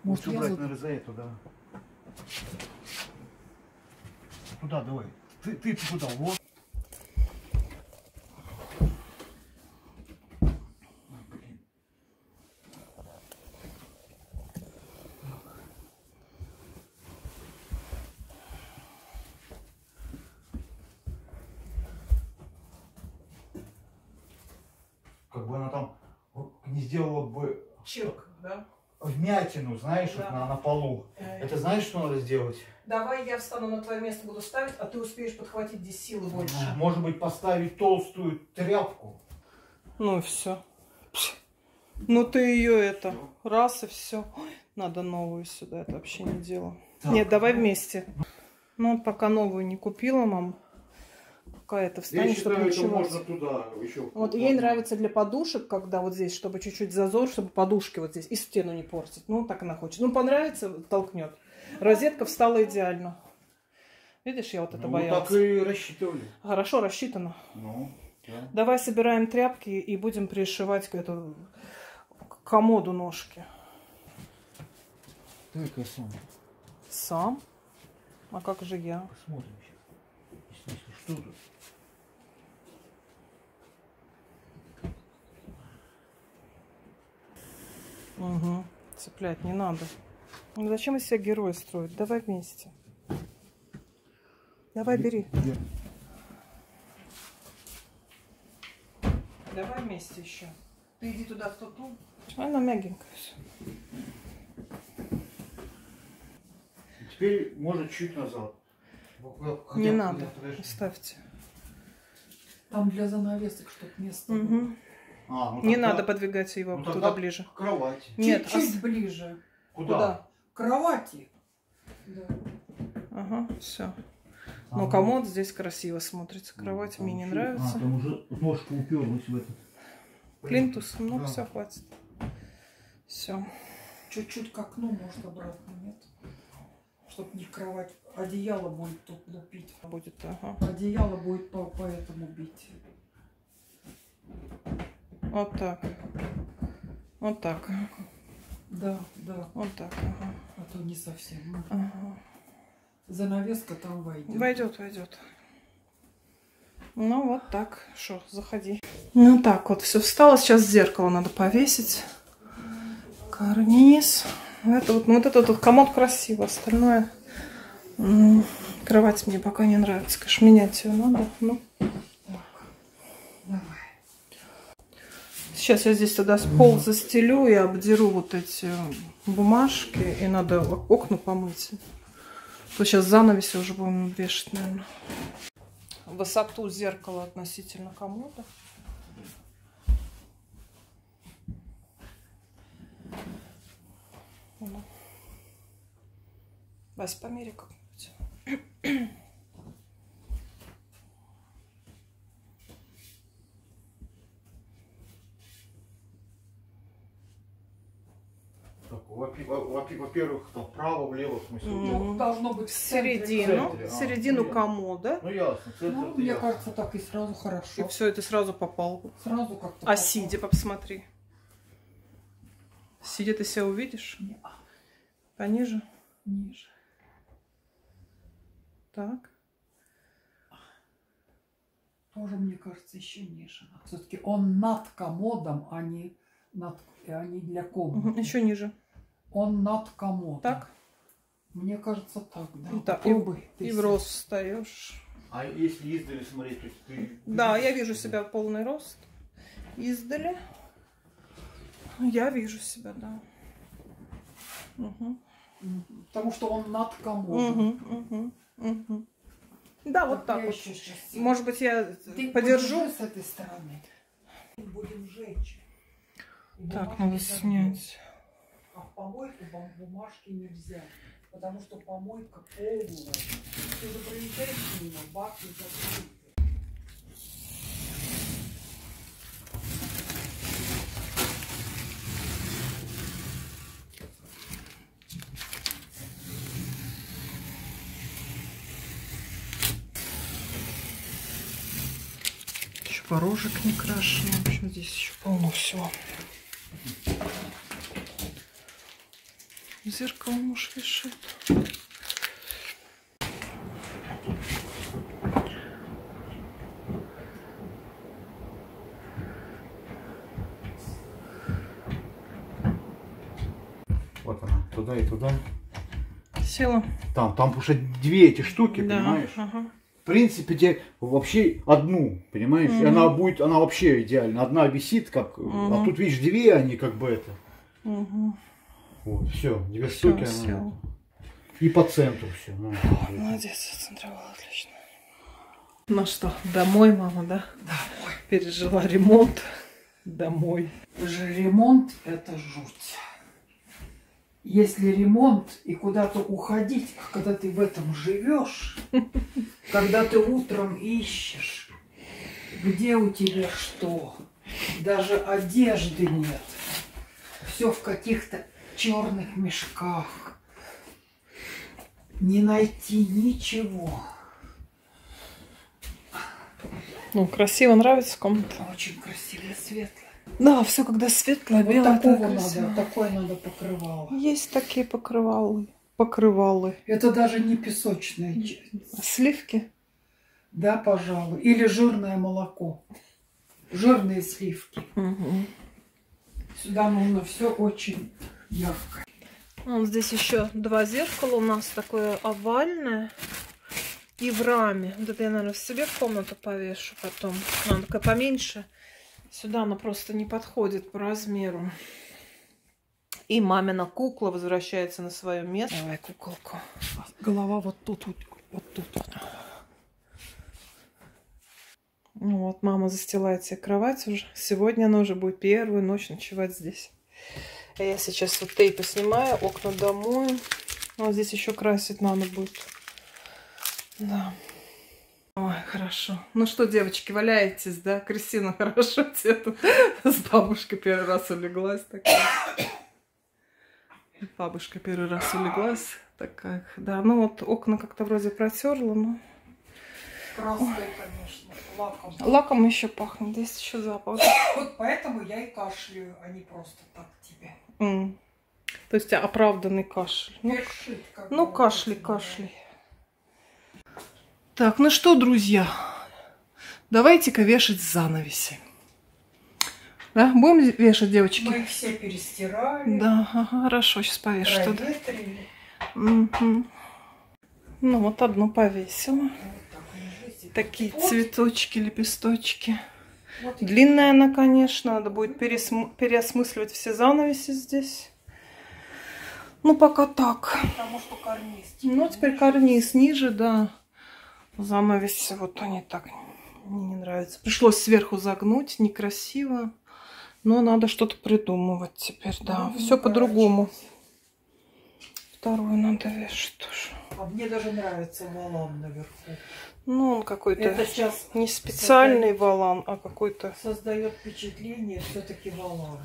Может, лучше брать, наверное, за эту, да. Туда давай. Ты куда? Вот. Как бы она там не сделала бы чирк, да? Вмятину, знаешь, да. Вот на полу. Это знаешь, что надо сделать? Давай я встану на твое место, буду ставить, а ты успеешь подхватить здесь силы больше. Может быть, поставить толстую тряпку. Ну и все. Ну ты ее это, раз и все. Надо новую сюда, это вообще не дело. Так. Нет, давай вместе. Ну, пока новую не купила, мам. Пока это встанет, чтобы ночевать. Можно туда еще. Вот ей нравится для подушек, когда вот здесь, чтобы чуть-чуть зазор, чтобы подушки вот здесь и стену не портить. Ну, так она хочет. Ну, понравится, толкнет. Розетка встала идеально. Видишь, я вот это боялась. Так и рассчитывали. Хорошо рассчитано. Ну, да. Давай собираем тряпки и будем пришивать к эту комоду ножки. Только сам. Сам? А как же я? Посмотрим сейчас. Если что тут. Угу. Цеплять не надо. Ну, зачем из себя героя строить? Давай вместе. Давай, бери. Давай вместе еще. Ты иди туда, в тот угол. Она мягенькая все. Теперь может чуть назад. Не надо. Ставьте. Там для занавесок что-то место. Угу. Ну не надо подвигать его туда ближе. К кровати. Нет, чуть-чуть ближе. Куда? К кровати. Да. Ага, все. Но комод здесь красиво смотрится. Кровать мне не нравится. Там уже ножка уперлась в этот. Плинтус, ну да. Все, хватит. Все. Чуть-чуть к окну, может, обратно, нет? Чтобы не кровать. Одеяло будет тут лупить. Будет, ага. Одеяло будет по этому бить. Вот так. Вот так. Да, да. Вот так, ага. А то не совсем. Ага. Занавеска там войдет. Войдет, войдет. Ну вот так. Шо, заходи. Ну так, вот все встало. Сейчас зеркало надо повесить. Карниз. Это вот, ну, вот этот вот комод красиво. Остальное. Кровать мне пока не нравится. Конечно, менять ее надо. Ну. Давай. Сейчас я здесь тогда пол застелю и обдеру вот эти бумажки. И надо окна помыть. То сейчас занавеси уже будем вешать, наверное. Высоту зеркала относительно комода. Вась, помери как-нибудь. Во-первых, там вправо, влево, в смысле. Ну, должно быть в середину, центре. середину комода. Ну ясно, центр. Ну, мне кажется, так и сразу хорошо. И все это сразу попало. Сразу как-то. А сидя, посмотри. Сидя ты себя увидишь? Не. Пониже? Ниже. Так. Тоже, мне кажется, еще ниже. Все-таки он над комодом, а не для комнаты. Еще ниже. Он над комодом. Так? Мне кажется, так, да. Да. Попробуй. И в рост встаешь. А если издали смотреть, то есть ты... Да, я вижу себя в полный рост. Издали. Я вижу себя, да. Угу. Потому что он над комодом. Угу. Да, вот так вот. Сейчас... Может быть, я Ты подержу. с этой стороны. Будем жечь. Так, надо снять. А в помойку бумажки нельзя. Потому что помойка полная. Ты же проезжаешь мимо, бак и закрыт. Еще порожек не крашен. В общем, здесь еще полно всего. Зеркало муж вешает. Вот она, туда и туда. Села. Там уже две эти штуки, Да, понимаешь? ага. В принципе, тебе вообще одну, понимаешь? И она будет, она вообще идеальна. Одна висит, как, а тут, видишь, две, они как бы это. Вот, все, две штуки. Она, и по центру все. Молодец, оцентровала отлично. Ну что, домой, мама, да? Домой. Пережила ремонт. Домой. Же ремонт – это жуть. Если ремонт и куда-то уходить, когда ты в этом живешь, когда ты утром ищешь, где у тебя что, даже одежды нет, все в каких-то черных мешках, не найти ничего. Ну, красиво, нравится комната. Очень красивое, светлое. Да, все когда светлое, Вот белое. такого надо, такое надо покрывало. Есть такие покрывалы. Это даже не песочное. Сливки? Да, пожалуй. Или жирное молоко. Жирные сливки. Угу. Сюда нужно все очень ярко. Вот здесь еще два зеркала у нас, такое овальное и в раме. Вот это я, наверное, себе в комнату повешу потом. Она такая поменьше. Сюда она просто не подходит по размеру. И мамина кукла возвращается на свое место. Давай куколку. Голова вот тут, вот тут. Ну вот, мама застилает себе кровать уже. Сегодня она уже будет первую ночь ночевать здесь. А я сейчас вот тейпы снимаю, окна домою. Вот здесь еще красить надо будет. Да. Ой, хорошо. Ну что, девочки, валяетесь, да? Кристина хорошо тебе тут с бабушкой первый раз улеглась. Такая. Бабушка первый раз улеглась. Такая, да, ну вот окна как-то вроде протерла, но... Краской, конечно, лаком. Лаком еще пахнет, здесь еще запах. Вот поэтому я и кашляю, а не просто так тебе. То есть оправданный кашель. Першит, Ну кашляй. Так, ну что, друзья, давайте-ка вешать занавеси. Да, будем вешать, девочки? Мы их все перестирали. Да, ага, хорошо, сейчас повешу туда. Проветрили. Угу. Ну вот одну повесила. Вот так, Такие цветочки, лепесточки. Вот Длинная она, конечно, надо будет переосмысливать все занавеси здесь. Ну, пока так. Потому что карниз. Ну, теперь карниз ниже, да. Занавеси, вот они так мне не нравятся. Пришлось сверху загнуть, некрасиво. Но надо что-то придумывать теперь, да. Все по-другому. Вторую надо вешать тоже. А мне даже нравится волан наверху. Ну, он какой-то Это сейчас не специальный волан, а какой-то... создает впечатление все-таки волана.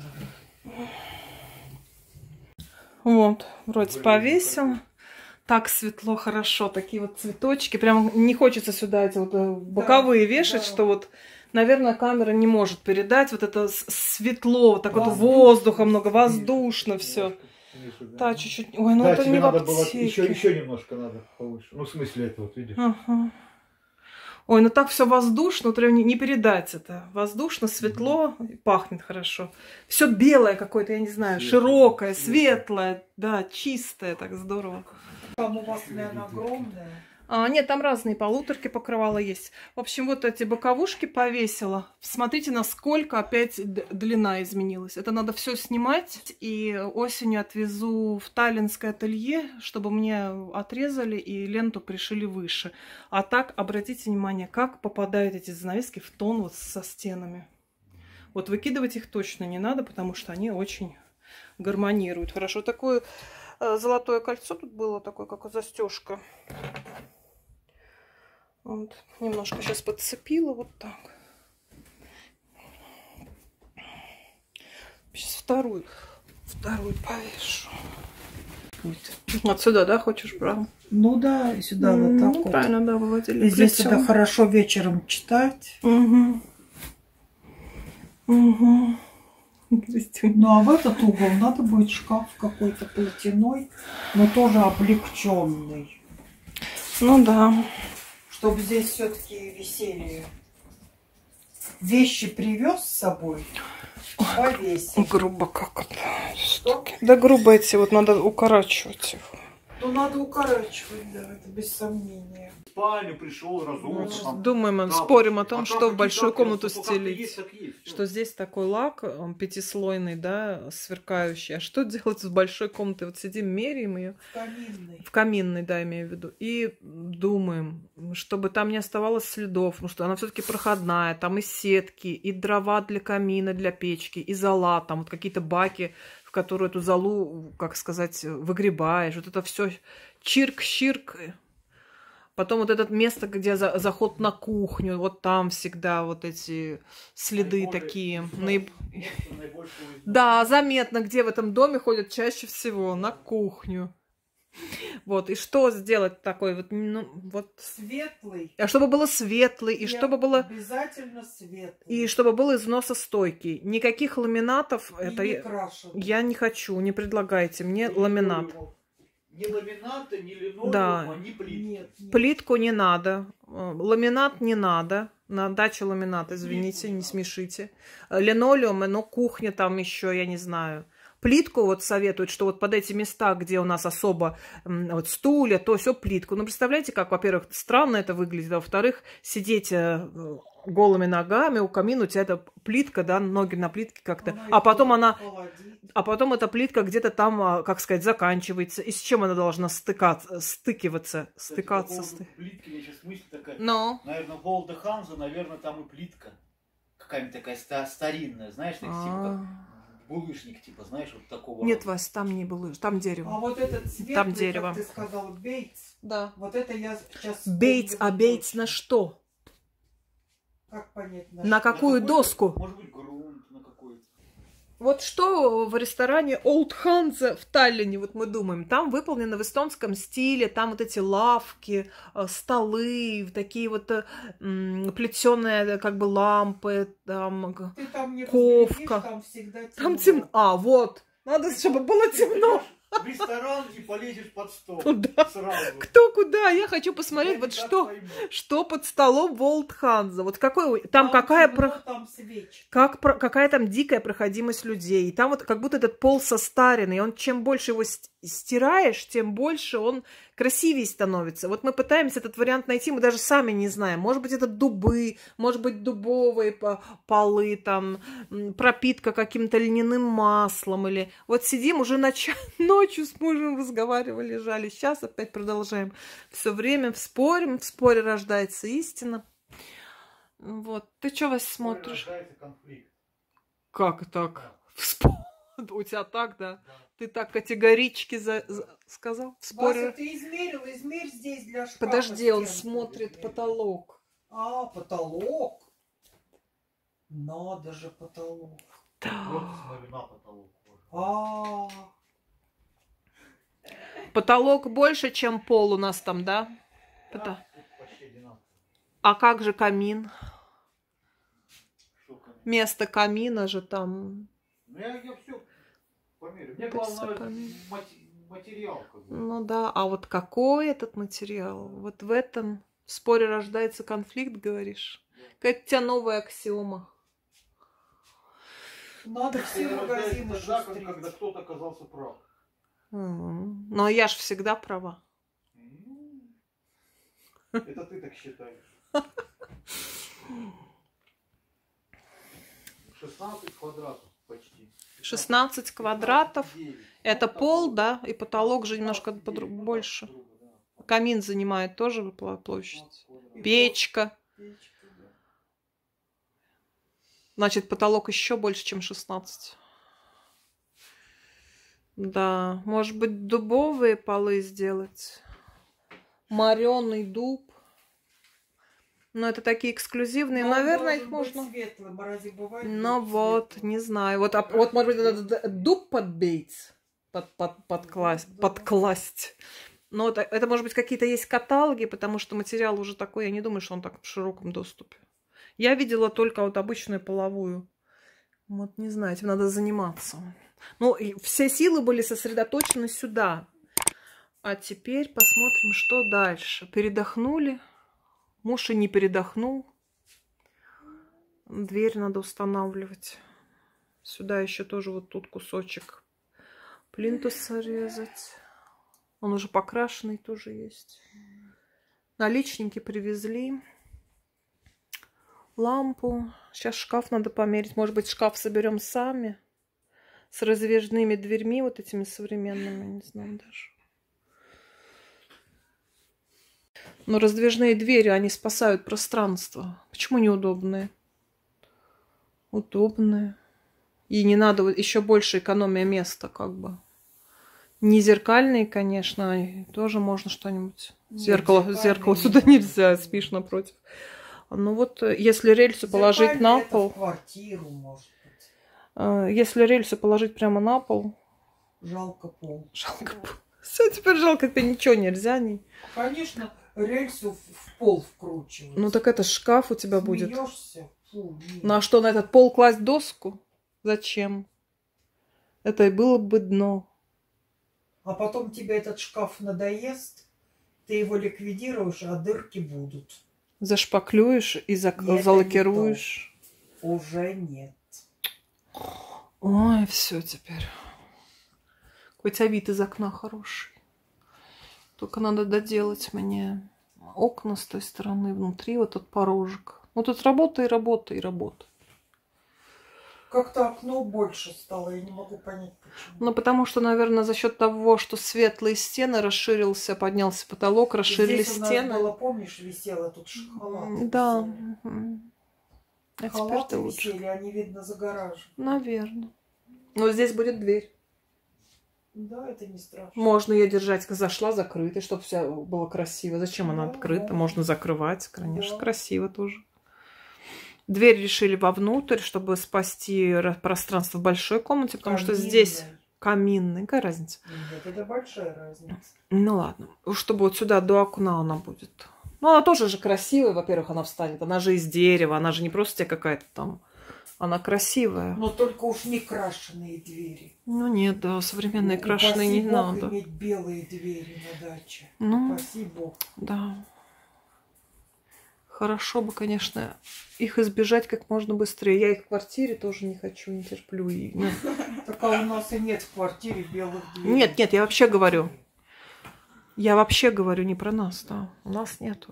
Вот, вроде повесила. Так светло, хорошо. Такие вот цветочки. Прям не хочется сюда эти вот боковые вешать, да. что вот, наверное, камера не может передать. Вот это светло, вот так вот воздуха много, воздушно все. Да, чуть-чуть. Ой, ну да, это тебе не в надо было аптеке. еще немножко надо повыше. Ну, в смысле, это вот, видишь? Ага. Ой, ну так все воздушно, прям не передать это. Воздушно, светло, пахнет хорошо. Все белое какое-то, я не знаю, широкое, светлое, да, чистое, так здорово. Там у вас, наверное, огромная. Нет, там разные полуторки покрывала есть. В общем, вот эти боковушки повесила. Смотрите, насколько опять длина изменилась. Это надо все снимать. И осенью отвезу в таллинское ателье, чтобы мне отрезали и ленту пришили выше. А так, обратите внимание, как попадают эти занавески в тон вот со стенами. Вот выкидывать их точно не надо, потому что они очень гармонируют. Хорошо, такое золотое кольцо тут было, такое, как застежка. Вот, немножко сейчас подцепила вот так. Сейчас вторую повешу. Отсюда, да, хочешь, правда? Ну да, и сюда вот так вот. Правильно, да, выводили. И здесь это хорошо вечером читать. Угу. Ну а в этот угол надо будет шкаф какой-то платяной, но тоже облегченный. Ну да. Чтобы здесь все-таки висели. Вещи привез с собой, повесил. Грубо как это. Да грубо эти вот надо укорачивать их. Ну надо укорачивать, да, это без сомнения. В спальню пришел, разумно. Думаем, спорим о том, что в большую комнату стелить. Что здесь такой лак, он пятислойный, да, сверкающий. А что делать с большой комнатой? Вот сидим, меряем ее. В каминной. В каминной, да, имею в виду. И думаем, чтобы там не оставалось следов, потому что она все-таки проходная. Там и сетки, и дрова для камина, для печки, и зола, там вот какие-то баки, в которую эту золу, как сказать, выгребаешь. Вот это все чирк-щирк. Потом вот это место, где заход на кухню, вот там всегда вот эти следы такие. Да, заметно, где в этом доме ходят чаще всего, на кухню. Вот, и что сделать такой вот, ну, вот... Светлый. А чтобы было светлый, и чтобы было... Обязательно светлый. И чтобы был износостойкий. Никаких ламинатов, И это не крашеный. я не хочу, не предлагайте мне ламинат. Ни ламината, ни линолеума, Да. ни плитки. Нет. Плитку не надо, ламинат не надо. На даче ламинат, извините, не смешите. Линолеум, ну, кухня там еще, я не знаю. Плитку вот советуют, что вот под эти места, где у нас особо вот стулья, то все плитку. Ну, представляете, как, во-первых, странно это выглядит, а во-вторых, сидеть голыми ногами у камина, у тебя эта плитка, да, ноги на плитке как-то, а потом эта плитка где-то там, как сказать, заканчивается. И с чем она должна стыкиваться? Стыкаться. Плитки, я сейчас мысль такая. Но. Наверное, Волда Ханза, наверное, там и плитка. Какая-нибудь такая старинная, знаешь, так, типа как булыжник, типа, знаешь, вот такого. Нет, рода. Вась, там не булыжник, там дерево. А вот этот светлый, Там дерево. как ты сказал, бейтс. Да. Вот это я сейчас... Бейтс, а бейтс на что? Как понять? На какую доску? Может быть, грунт на какой-то. Вот что в ресторане Old Hansa в Таллине, вот мы думаем, там выполнено в эстонском стиле, там вот эти лавки, столы, такие вот плетеные как бы лампы, там, Ты там не ковка. Там всегда темно. Там темно. А, вот. Надо, чтобы было темно. В ресторан и полезешь под стол. Куда? Сразу. Кто куда? Я хочу посмотреть, Я вот никак что, пойму. что под столом в Old Hansa. Вот какой, там Там какая... темно, там свечи. Какая там дикая проходимость людей. И там вот как будто этот пол состаренный. Он чем больше его стираешь, тем больше он красивее становится. Вот мы пытаемся этот вариант найти, мы даже сами не знаем. Может быть, это дубы, может быть, дубовые полы, там, пропитка каким-то льняным маслом. Или вот сидим уже ночью с мужем разговаривали, лежали. Сейчас опять продолжаем. Все время спорим, в споре рождается истина. Вот. Ты что, Вась, смотришь? Рождается конфликт. Как так? У тебя так, да? Ты так категорически сказал? В споре. Вася, ты измерь здесь для шкафа. Подожди, он стенку смотрит измерь. потолок. А, потолок. Надо же потолок. Вот смотрю на потолок. А, Потолок больше, чем пол у нас там, да? Да, почти одинаково. А как же камин? Что, камин? Место камина же там. Ну, я все померю. Мне главное материал. Как бы. Ну да, а вот какой этот материал? Вот в этом споре рождается конфликт, говоришь? Какая-то у тебя новая аксиома. надо все магазины Тогда, шустрить. когда кто-то оказался прав. Но я ж всегда права. Это ты так считаешь. 16 квадратов почти. 16 квадратов. 9. Это пол, да? И потолок же немножко больше. Камин занимает тоже площадь. Печка. Значит, потолок еще больше, чем 16. Да, может быть, дубовые полы сделать. Мореный дуб. Но это такие эксклюзивные. Но он наверное, их должен быть можно... светлым, а разве бывает Ну дуб вот, светлый? не знаю. Вот, вот может быть, этот дуб подбить, подкласть. Но это, может быть, какие-то есть каталоги, потому что материал уже такой, я не думаю, что он так в широком доступе. Я видела только вот обычную половую Вот не знаю, этим надо заниматься. Ну, и все силы были сосредоточены сюда. А теперь посмотрим, что дальше. Передохнули. Муж и не передохнул. Дверь надо устанавливать. Сюда еще тоже вот тут кусочек плинтуса резать. Он уже покрашенный тоже есть. Наличники привезли. Лампу. Сейчас шкаф надо померить. Может быть, шкаф соберем сами. С раздвижными дверьми, вот этими современными. Не знаю даже. Но раздвижные двери, они спасают пространство. Почему неудобные? Удобные. И не надо еще больше экономия места, как бы. Не зеркальные, конечно, тоже можно что-нибудь. Зеркало сюда нельзя, спишь напротив. Ну вот, если рельсы положить на пол... В квартиру, может быть. Если рельсы положить прямо на пол... Жалко пол. Жалко пол. Все, теперь жалко, это ничего нельзя. Конечно, рельсу в пол вкручивать. Ну так это шкаф у тебя будет. Фу, ну а что, на этот пол класть доску? Зачем? Это и было бы дно. А потом тебе этот шкаф надоест, ты его ликвидируешь, а дырки будут. Зашпаклюешь и залакируешь. Уже нет. Ой, все теперь. Хоть вид из окна хороший. Только надо доделать мне окна с той стороны, внутри вот этот порожек. Ну тут работа и работа и работа. Как-то окно больше стало, я не могу понять, почему. Ну, потому что, наверное, за счет того, что светлые стены, расширился, поднялся потолок, расширились здесь стены. У нас было, помнишь, висело тут халаты. Да. А халаты лучше. висели, они, видно, загораживают. Наверное. Но здесь будет дверь. Да, это не страшно. Можно ее держать, зашла закрытой, чтобы все было красиво. Зачем она открыта? Можно закрывать, конечно, красиво тоже. Дверь решили вовнутрь, чтобы спасти пространство в большой комнате, потому что здесь каминный. Какая разница? Нет, это большая разница. Ну ладно. Чтобы вот сюда до окна она будет. Ну, она тоже же красивая, во-первых, она встанет. Она же из дерева, она же не просто тебе какая-то там... Она красивая. Но только уж не крашеные двери. Ну нет, да, современные крашеные не надо. иметь белые двери на даче. Ну, спасибо. Да. Хорошо бы, конечно, их избежать как можно быстрее. Я их в квартире тоже не хочу, не терплю. Так а у нас и нет в квартире белых дверей. Нет, я вообще говорю. Я вообще говорю не про нас, да. У нас нету.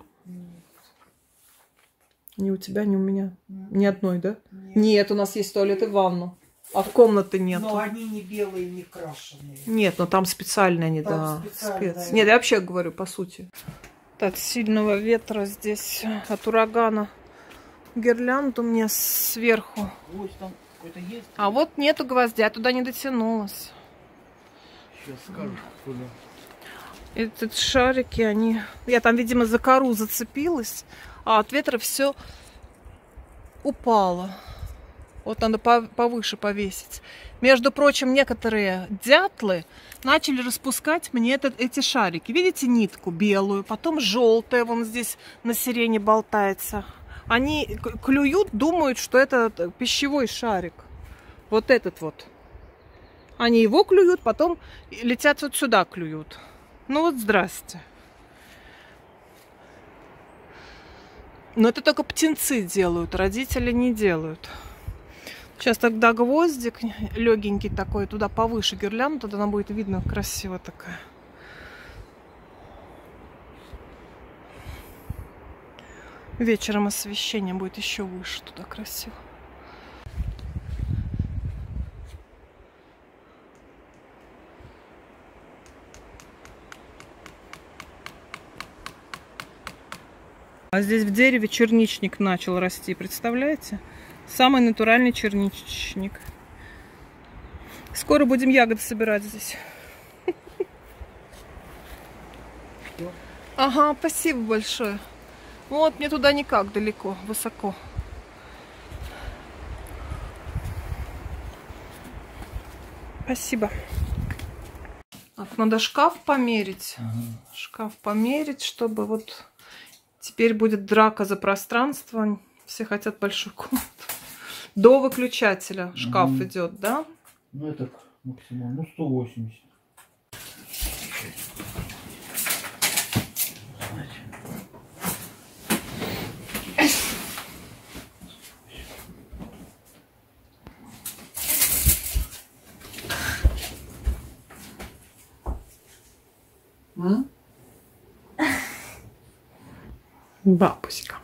Ни у тебя, ни у меня. Ни одной, да? Нет, у нас есть туалет и ванну. А в комнаты нет. Но они не белые, не крашеные. Нет, но там специальные они, да. Спец. Нет, я вообще говорю, по сути. От сильного ветра здесь, от урагана. Гирлянду мне сверху. А вот нету гвоздя, туда не дотянулась. Сейчас скажешь, куда. Эти шарики, они... Я там, видимо, за кору зацепилась, а от ветра все упало. Вот надо повыше повесить. Между прочим, некоторые дятлы начали распускать мне эти шарики. Видите нитку белую, потом желтая, вон здесь на сирене болтается. Они клюют, думают, что это пищевой шарик. Вот этот вот. Они его клюют, потом летят вот сюда клюют. Ну вот здрасте. Но это только птенцы делают, родители не делают. Сейчас тогда гвоздик легенький такой, туда повыше гирлянду, тогда она будет видно красиво такая. Вечером освещение будет еще выше, туда красиво. А здесь в дереве черничник начал расти, представляете? Самый натуральный черничник. Скоро будем ягоды собирать здесь. Ага, спасибо большое. Вот, мне туда никак, далеко, высоко. Спасибо. Так, надо шкаф померить. Шкаф померить, чтобы вот... Теперь будет драка за пространство. Все хотят большую комнату. До выключателя шкаф идет, да? Ну, это максимум, ну, 180. Бабуська.